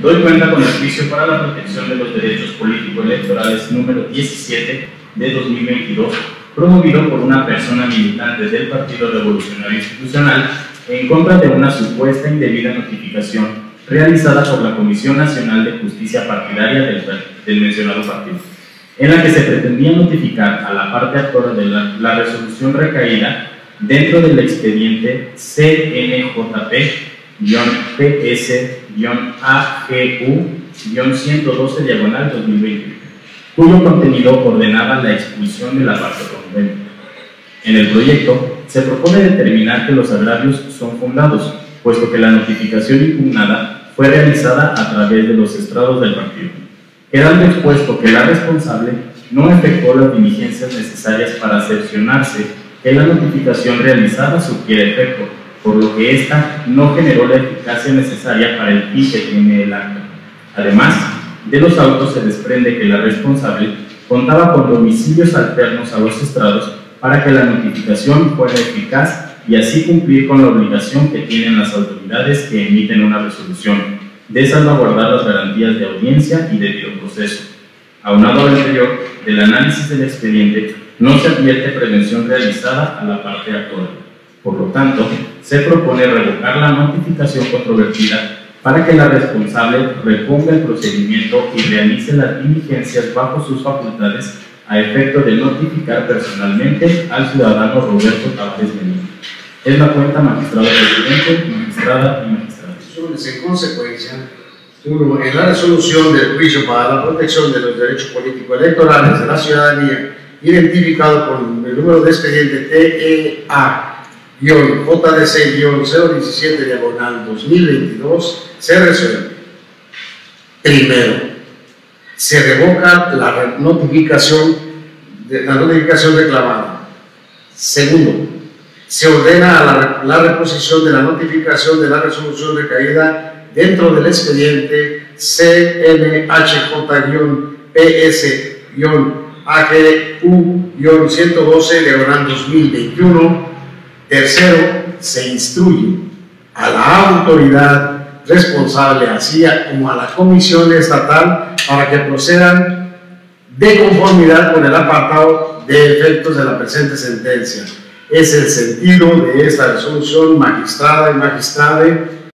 doy cuenta con el juicio para la protección de los derechos político-electorales número 17 de 2022, promovido por una persona militante del Partido Revolucionario Institucional en contra de una supuesta indebida notificación realizada por la Comisión Nacional de Justicia Partidaria del mencionado partido, en la que se pretendía notificar a la parte actora de la resolución recaída dentro del expediente CNJP-PS-AGU-112/2021, cuyo contenido ordenaba la expulsión de la parte promovente. En el proyecto se propone determinar que los agravios son fundados, puesto que la notificación impugnada fue realizada a través de los estrados del partido, quedando expuesto que la responsable no efectuó las diligencias necesarias para cerciorarse que la notificación realizada surtiera efecto, por lo que ésta no generó la eficacia necesaria para el fin que tiene el acta. Además, de los autos se desprende que la responsable contaba con domicilios alternos a los estrados para que la notificación fuera eficaz y así cumplir con la obligación que tienen las autoridades que emiten una resolución de salvaguardar las garantías de audiencia y debido proceso. Aunado al anterior, del análisis del expediente no se advierte prevención realizada a la parte actora. Por lo tanto, se propone revocar la notificación controvertida para que la responsable reponga el procedimiento y realice las diligencias bajo sus facultades a efecto de notificar personalmente al ciudadano Roberto Tavares Medina. Es la cuenta, magistrado presidente, magistrada y magistrado. En consecuencia, uno, en la resolución del juicio para la protección de los derechos político-electorales de la ciudadanía, identificado con el número de expediente TEA-JDC-017/2022, se resuelve. Primero, se revoca la notificación reclamada. Segundo, se ordena la reposición de la notificación de la resolución recaída dentro del expediente CNHJ-PS-AGU-112/2021. Tercero, se instruye a la autoridad responsable, así como a la Comisión Estatal, para que procedan de conformidad con el apartado de efectos de la presente sentencia. Es el sentido de esta resolución, magistrada y magistrade,